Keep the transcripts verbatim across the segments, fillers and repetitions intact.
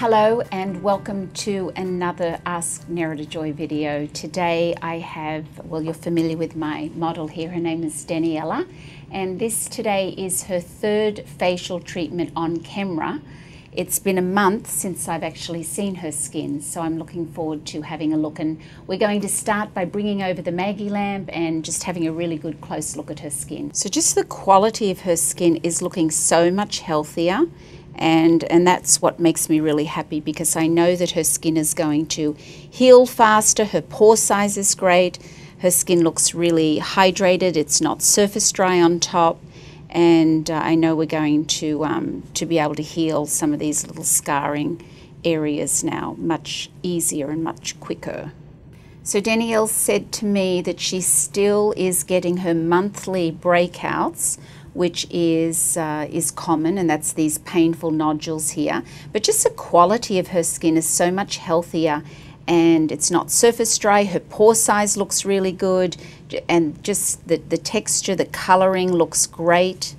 Hello and welcome to another Ask Nerida Joy video. Today I have, well, you're familiar with my model here. Her name is Daniella, and this today is her third facial treatment on camera. It's been a month since I've actually seen her skin, so I'm looking forward to having a look. And we're going to start by bringing over the Maggie lamp and just having a really good close look at her skin. So just the quality of her skin is looking so much healthier. And, and that's what makes me really happy, because I know that her skin is going to heal faster. Her pore size is great. Her skin looks really hydrated. It's not surface dry on top. And uh, I know we're going to, um, to be able to heal some of these little scarring areas now much easier and much quicker. So Danielle said to me that she still is getting her monthly breakouts, which is uh, is common, and that's these painful nodules here. But just the quality of her skin is so much healthier, and it's not surface dry. Her pore size looks really good, and just the, the texture, the coloring looks great.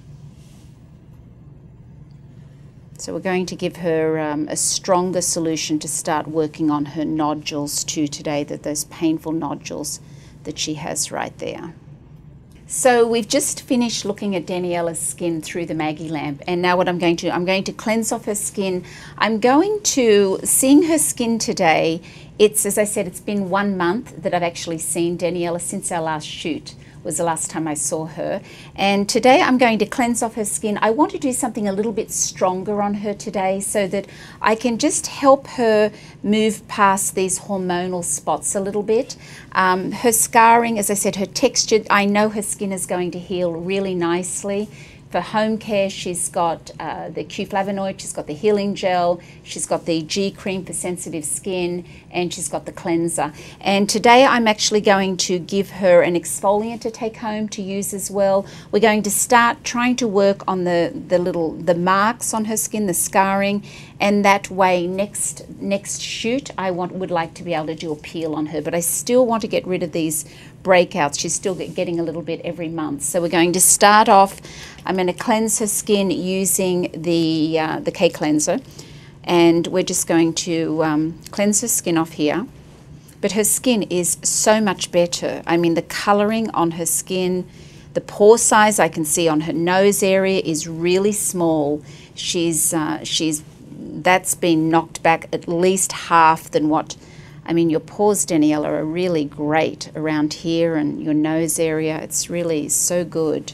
So we're going to give her um, a stronger solution to start working on her nodules too today, that those painful nodules that she has right there. So we've just finished looking at Daniella's skin through the Maggie lamp, and now what I'm going to do, I'm going to cleanse off her skin. I'm going to, seeing her skin today, it's, as I said, it's been one month that I've actually seen Daniella since our last shoot. Was the last time I saw her. And today I'm going to cleanse off her skin. I want to do something a little bit stronger on her today so that I can just help her move past these hormonal spots a little bit. Um, her scarring, as I said, her texture, I know her skin is going to heal really nicely. For home care, she's got uh, the Q-flavonoid, she's got the healing gel, she's got the G cream for sensitive skin, and she's got the cleanser. And today I'm actually going to give her an exfoliant to take home to use as well. We're going to start trying to work on the, the little, the marks on her skin, the scarring, and that way next, next shoot I want, would like to be able to do a peel on her, but I still want to get rid of these breakouts. She's still getting a little bit every month. So we're going to start off, I'm going to cleanse her skin using the, uh, the K cleanser, and we're just going to um, cleanse her skin off here. But her skin is so much better. I mean, the coloring on her skin, the pore size I can see on her nose area is really small. She's, uh, she's, that's been knocked back at least half than what, I mean, your pores, Daniella, are really great around here and your nose area. It's really so good.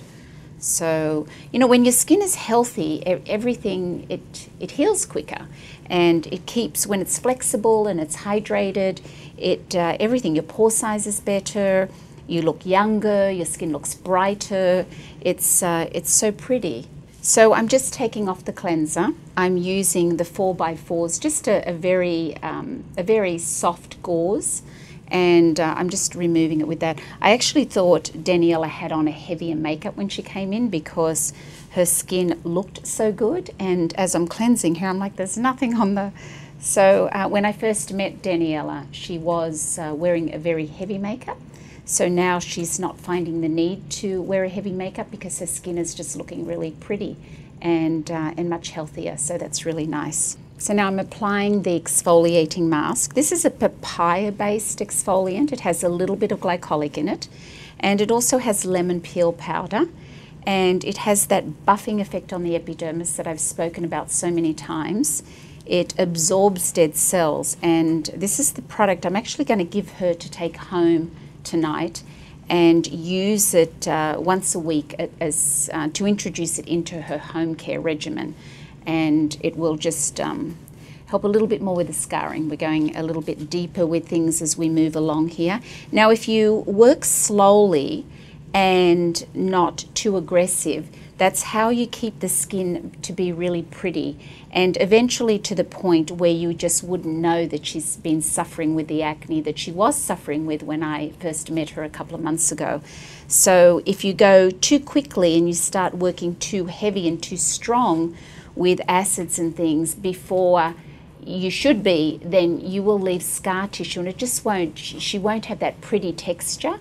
So, you know, when your skin is healthy, everything, it, it heals quicker, and it keeps, when it's flexible and it's hydrated, it, uh, everything, your pore size is better, you look younger, your skin looks brighter, it's, uh, it's so pretty. So I'm just taking off the cleanser. I'm using the four by fours, just a, a, very, um, a very soft gauze. And uh, I'm just removing it with that. I actually thought Daniella had on a heavier makeup when she came in because her skin looked so good. And as I'm cleansing her, I'm like, there's nothing on the... So uh, when I first met Daniella, she was uh, wearing a very heavy makeup. So now she's not finding the need to wear a heavy makeup because her skin is just looking really pretty and, uh, and much healthier. So that's really nice. So now I'm applying the exfoliating mask. This is a papaya-based exfoliant. It has a little bit of glycolic in it, and it also has lemon peel powder, and it has that buffing effect on the epidermis that I've spoken about so many times. It absorbs dead cells, and this is the product I'm actually going to give her to take home tonight and use it uh, once a week as uh, to introduce it into her home care regimen. And it will just um, help a little bit more with the scarring. We're going a little bit deeper with things as we move along here. Now, if you work slowly and not too aggressive, that's how you keep the skin to be really pretty, and eventually to the point where you just wouldn't know that she's been suffering with the acne that she was suffering with when I first met her a couple of months ago. So if you go too quickly and you start working too heavy and too strong with acids and things before you should be, then you will leave scar tissue, and it just won't, she won't have that pretty texture.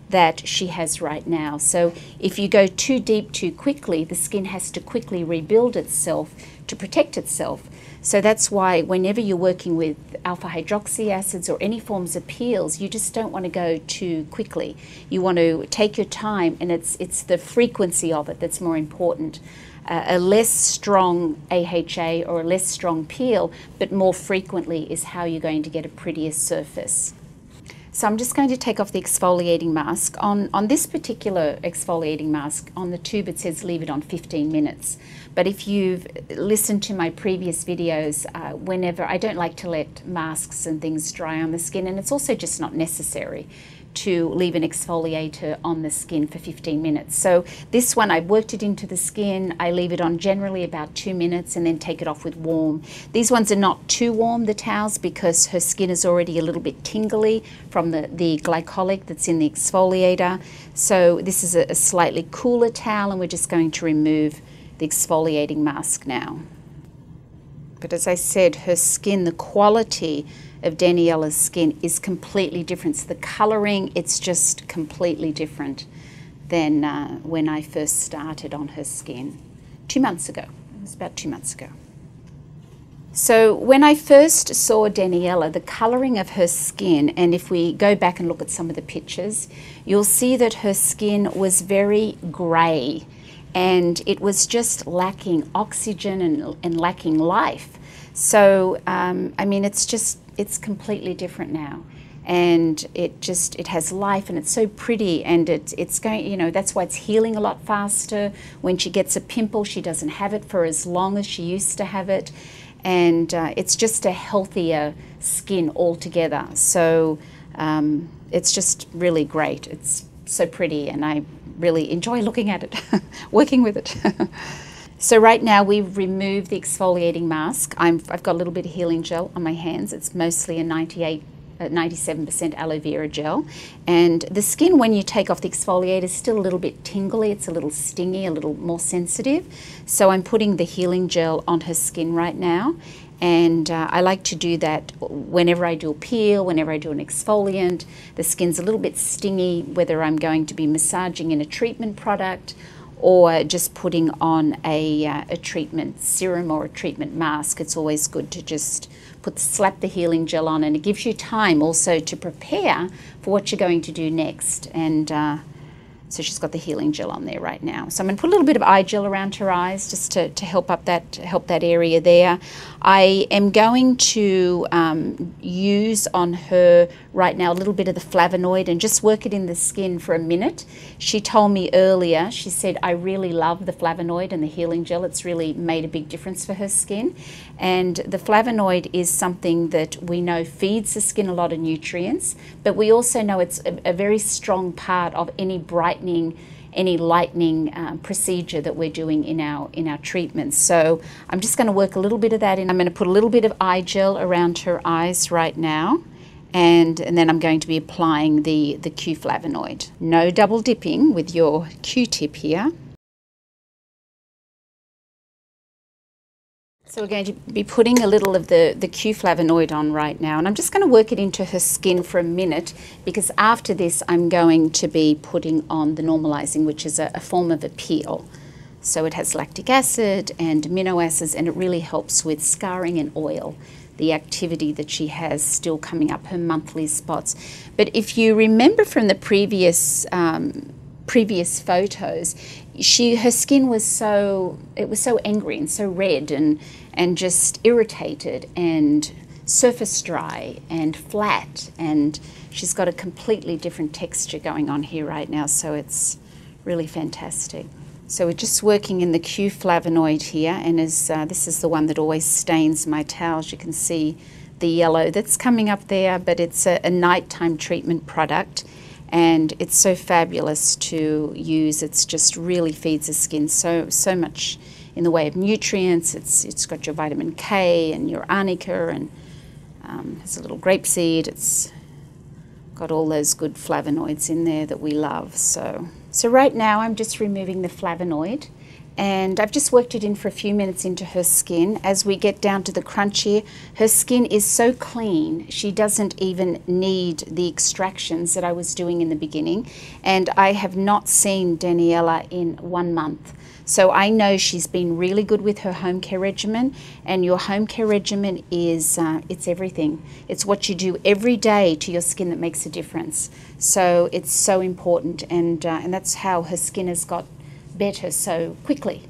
that she has right now. So if you go too deep too quickly, the skin has to quickly rebuild itself to protect itself. So that's why whenever you're working with alpha hydroxy acids or any forms of peels, you just don't want to go too quickly. You want to take your time, and it's it's the frequency of it that's more important. Uh, a less strong A H A or a less strong peel, but more frequently, is how you're going to get a prettier surface. So I'm just going to take off the exfoliating mask. On, on this particular exfoliating mask, on the tube it says leave it on fifteen minutes. But if you've listened to my previous videos, uh, whenever, I don't like to let masks and things dry on the skin, and it's also just not necessary to leave an exfoliator on the skin for fifteen minutes. So this one, I worked it into the skin. I leave it on generally about two minutes and then take it off with warm. These ones are not too warm, the towels, because her skin is already a little bit tingly from the, the glycolic that's in the exfoliator. So this is a, a slightly cooler towel, and we're just going to remove the exfoliating mask now. But as I said, her skin, the quality of Daniella's skin is completely different. So the colouring, it's just completely different than uh, when I first started on her skin two months ago. It was about two months ago. So when I first saw Daniella, the colouring of her skin, and if we go back and look at some of the pictures, you'll see that her skin was very grey, and it was just lacking oxygen and, and lacking life. So, um, I mean, it's just, it's completely different now. And it just, it has life, and it's so pretty, and it, it's going, you know, that's why it's healing a lot faster. When she gets a pimple, she doesn't have it for as long as she used to have it. And uh, it's just a healthier skin altogether. So um, it's just really great. It's so pretty, and I really enjoy looking at it, working with it. So right now we've removed the exfoliating mask. I'm, I've got a little bit of healing gel on my hands. It's mostly a ninety-eight, ninety-seven percent aloe vera gel. And the skin, when you take off the exfoliator, is still a little bit tingly. It's a little stingy, a little more sensitive. So I'm putting the healing gel on her skin right now. And uh, I like to do that whenever I do a peel, whenever I do an exfoliant. The skin's a little bit stingy, whether I'm going to be massaging in a treatment product or just putting on a, uh, a treatment serum or a treatment mask. It's always good to just put slap the healing gel on, and it gives you time also to prepare for what you're going to do next. And uh, so she's got the healing gel on there right now. So I'm going to put a little bit of eye gel around her eyes just to, to help up that help that area there. I am going to um, use on her right now a little bit of the flavonoid and just work it in the skin for a minute. She told me earlier, she said, I really love the flavonoid and the healing gel. It's really made a big difference for her skin. And the flavonoid is something that we know feeds the skin a lot of nutrients, but we also know it's a, a very strong part of any brightening, any lightening um, procedure that we're doing in our in our treatments. So I'm just going to work a little bit of that in. I'm going to put a little bit of eye gel around her eyes right now, and, and then I'm going to be applying the, the Q flavonoid. No double dipping with your Q-tip here. So we're going to be putting a little of the, the Q flavonoid on right now, and I'm just going to work it into her skin for a minute, because after this I'm going to be putting on the normalizing, which is a, a form of a peel. So it has lactic acid and amino acids, and it really helps with scarring and oil, the activity that she has still coming up, her monthly spots. But if you remember from the previous um, previous photos, she her skin was so it was so angry and so red and and just irritated and surface dry and flat, and she's got a completely different texture going on here right now, so it's really fantastic. So we're just working in the Q flavonoid here, and as uh, this is the one that always stains my towels. You can see the yellow that's coming up there, but it's a, a nighttime treatment product, and it's so fabulous to use. It's just really feeds the skin so so much in the way of nutrients. It's it's got your vitamin K and your arnica, and um, has a little grapeseed. It's got all those good flavonoids in there that we love. So so right now I'm just removing the flavonoid, And I've just worked it in for a few minutes into her skin. As we get down to the crunch here, her skin is so clean, she doesn't even need the extractions that I was doing in the beginning. And I have not seen Daniella in one month. So I know she's been really good with her home care regimen, and your home care regimen is, uh, it's everything. It's what you do every day to your skin that makes a difference. So it's so important, and, uh, and that's how her skin has got better so quickly.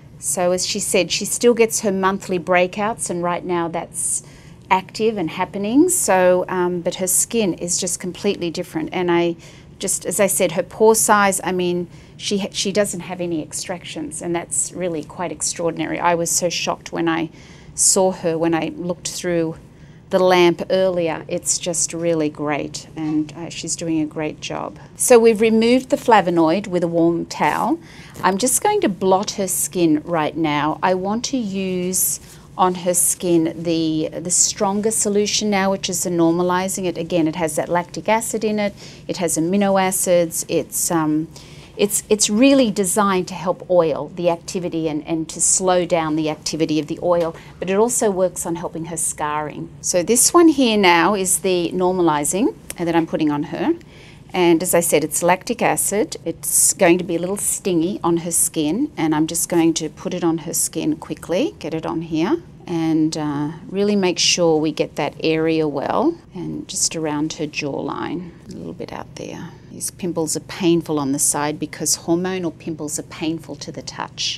So as she said, she still gets her monthly breakouts, and right now that's active and happening. So, um, but her skin is just completely different. And I just, as I said, her pore size, I mean, she, she doesn't have any extractions, and that's really quite extraordinary. I was so shocked when I saw her, when I looked through the lamp earlier. It's just really great, and uh, she's doing a great job. So we've removed the flavonoid with a warm towel. I'm just going to blot her skin right now. I want to use on her skin the the stronger solution now, which is the normalizing. It again, it has that lactic acid in it, it has amino acids, it's um It's, it's really designed to help oil the activity and, and to slow down the activity of the oil, but it also works on helping her scarring. So this one here now is the normalizing that I'm putting on her. And as I said, it's lactic acid. It's going to be a little stingy on her skin, and I'm just going to put it on her skin quickly, get it on here, and uh, really make sure we get that area well, and just around her jawline, a little bit out there. These pimples are painful on the side because hormonal pimples are painful to the touch.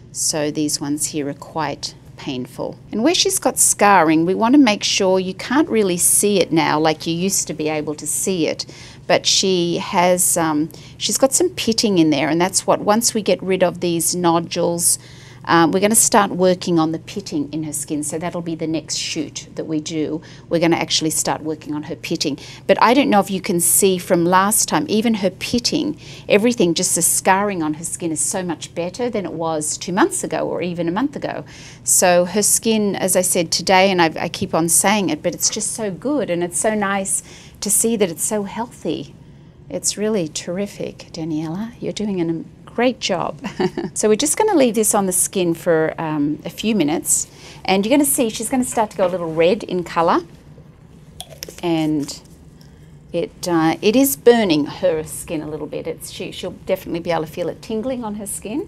So these ones here are quite painful. And where she's got scarring, we want to make sure, you can't really see it now like you used to be able to see it, but she has, um, she's got some pitting in there, and that's what, once we get rid of these nodules, Um, we're going to start working on the pitting in her skin. So that'll be the next shoot that we do. We're going to actually start working on her pitting. But I don't know if you can see from last time, even her pitting, everything, just the scarring on her skin is so much better than it was two months ago or even a month ago. So her skin, as I said today, and I, I keep on saying it, but it's just so good, and it's so nice to see that it's so healthy. It's really terrific, Daniella. You're doing an great job. So we're just going to leave this on the skin for um, a few minutes, and you're going to see she's going to start to go a little red in color, and it uh, it is burning her skin a little bit. It's she, she'll definitely be able to feel it tingling on her skin.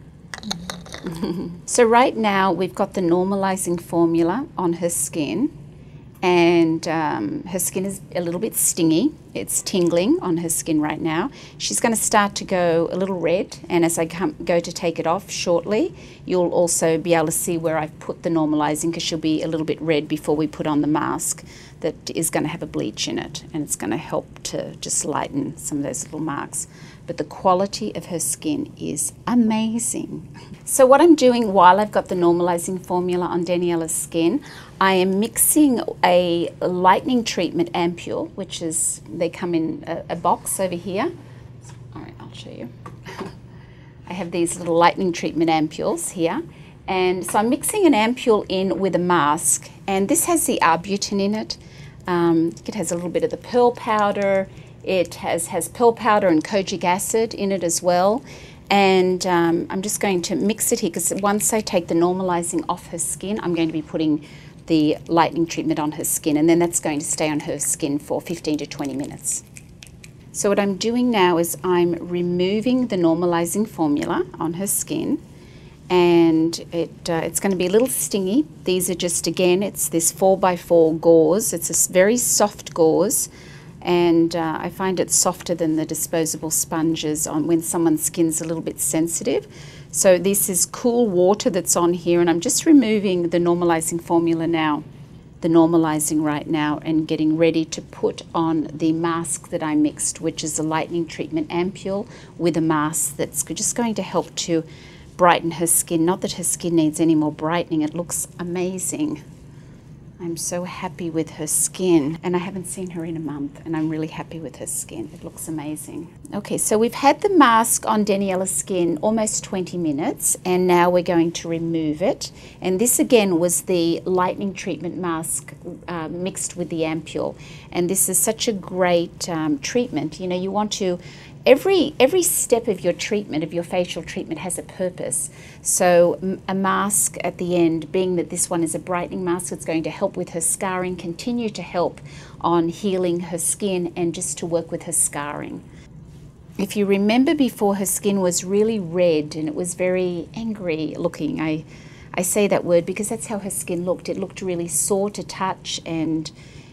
So right now we've got the normalizing formula on her skin, and um, her skin is a little bit stingy. It's tingling on her skin right now. She's going to start to go a little red, and as I come, go to take it off shortly, you'll also be able to see where I've put the normalizing, because she'll be a little bit red before we put on the mask that is going to have a bleach in it, and it's going to help to just lighten some of those little marks. But the quality of her skin is amazing. So what I'm doing while I've got the normalizing formula on Daniella's skin, I am mixing a lightening treatment ampule, which is, they come in a, a box over here. All right, I'll show you. I have these little lightening treatment ampules here. And so I'm mixing an ampule in with a mask, and this has the arbutin in it. Um, it has a little bit of the pearl powder. It has, has pearl powder and kojic acid in it as well. And um, I'm just going to mix it here, because once I take the normalizing off her skin, I'm going to be putting the lightening treatment on her skin, and then that's going to stay on her skin for fifteen to twenty minutes. So what I'm doing now is I'm removing the normalizing formula on her skin, and it, uh, it's going to be a little stingy. These are just, again, it's this four by four gauze. It's a very soft gauze, and uh, I find it softer than the disposable sponges on when someone's skin's a little bit sensitive. So this is cool water that's on here, and I'm just removing the normalizing formula now, the normalizing right now, and getting ready to put on the mask that I mixed, which is a lightening treatment ampule with a mask that's just going to help to brighten her skin. Not that her skin needs any more brightening. It looks amazing. I'm so happy with her skin, and I haven't seen her in a month, and I'm really happy with her skin. It looks amazing. Okay, so we've had the mask on Daniella's skin almost twenty minutes, and now we're going to remove it. And this again was the lightening treatment mask uh, mixed with the ampule, and this is such a great um, treatment. You know, you want to every every step of your treatment, of your facial treatment, has a purpose. So a mask at the end, being that this one is a brightening mask, it's going to help with her scarring, continue to help on healing her skin and just to work with her scarring. If you remember before, her skin was really red and it was very angry looking. I, I say that word because that's how her skin looked. It looked really sore to touch and,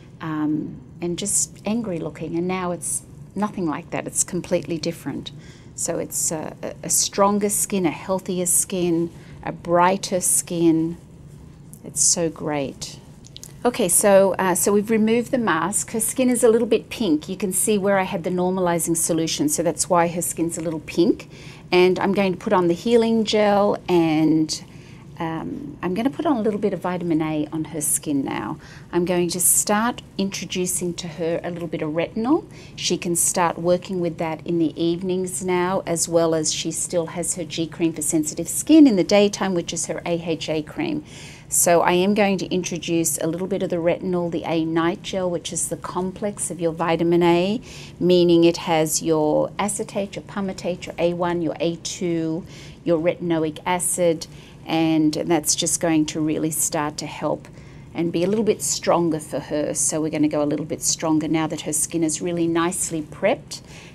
um, and just angry looking. And now it's nothing like that. It's completely different. So it's a, a stronger skin, a healthier skin, a brighter skin. It's so great. Okay, so uh, so we've removed the mask. Her skin is a little bit pink. You can see where I had the normalizing solution, so that's why her skin's a little pink. And I'm going to put on the healing gel, and um, I'm going to put on a little bit of vitamin A on her skin now. I'm going to start introducing to her a little bit of retinol. She can start working with that in the evenings now, as well as she still has her G cream for sensitive skin in the daytime, which is her A H A cream. So I am going to introduce a little bit of the retinol, the A night gel, which is the complex of your vitamin A, meaning it has your acetate, your palmitate, your A one, your A two, your retinoic acid, and that's just going to really start to help and be a little bit stronger for her. So we're going to go a little bit stronger now that her skin is really nicely prepped,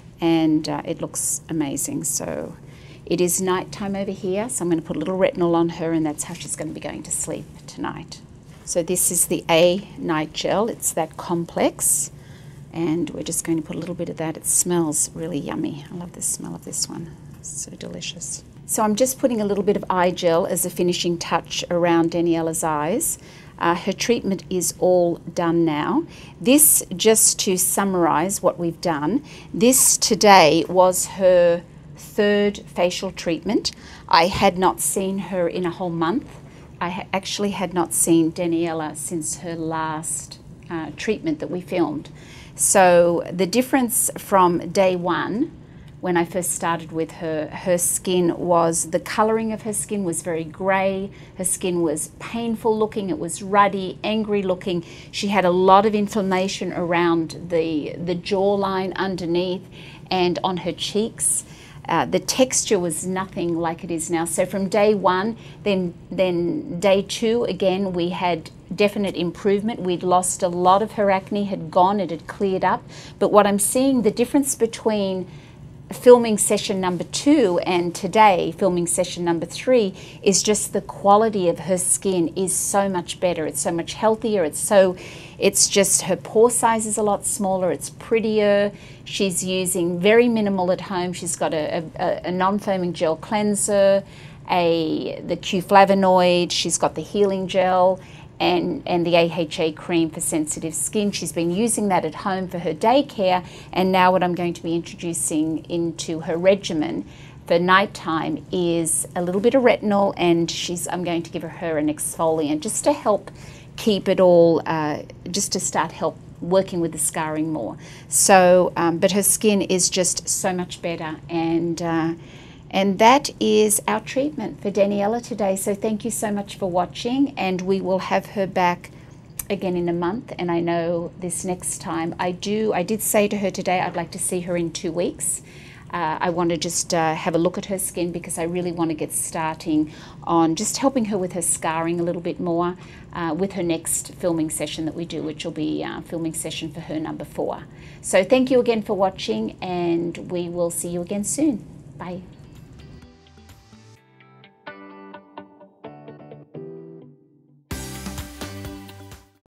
and uh, it looks amazing. So it is nighttime over here, so I'm going to put a little retinol on her, and that's how she's going to be going to sleep tonight. So this is the A night gel. It's that complex, and we're just going to put a little bit of that. It smells really yummy. I love the smell of this one. It's so delicious. So I'm just putting a little bit of eye gel as a finishing touch around Daniella's eyes. Uh, her treatment is all done now. This, just to summarize what we've done, this today was her third facial treatment. I had not seen her in a whole month. I ha actually had not seen Daniella since her last uh, treatment that we filmed. So the difference from day one, when I first started with her, her skin was, the coloring of her skin was very grey. Her skin was painful looking. It was ruddy, angry looking. She had a lot of inflammation around the, the jawline underneath and on her cheeks. Uh, the texture was nothing like it is now. So from day one, then then day two, again, we had definite improvement. We'd lost a lot of her acne, had gone, it had cleared up. But what I'm seeing, the difference between filming session number two and today, filming session number three, is just the quality of her skin is so much better. It's so much healthier. It's so, it's just, her pore size is a lot smaller. It's prettier. She's using very minimal at home. She's got a, a, a non-foaming gel cleanser, a the Q flavonoid. She's got the healing gel, and, and the A H A cream for sensitive skin. She's been using that at home for her daycare, and now what I'm going to be introducing into her regimen for nighttime is a little bit of retinol, and she's I'm going to give her an exfoliant just to help keep it all, uh, just to start help working with the scarring more. So, um, but her skin is just so much better, and uh, And that is our treatment for Daniella today. So thank you so much for watching, and we will have her back again in a month. And I know this next time, I do, I did say to her today, I'd like to see her in two weeks. Uh, I want to just uh, have a look at her skin, because I really want to get starting on just helping her with her scarring a little bit more uh, with her next filming session that we do, which will be uh, filming session for her number four. So thank you again for watching, and we will see you again soon. Bye.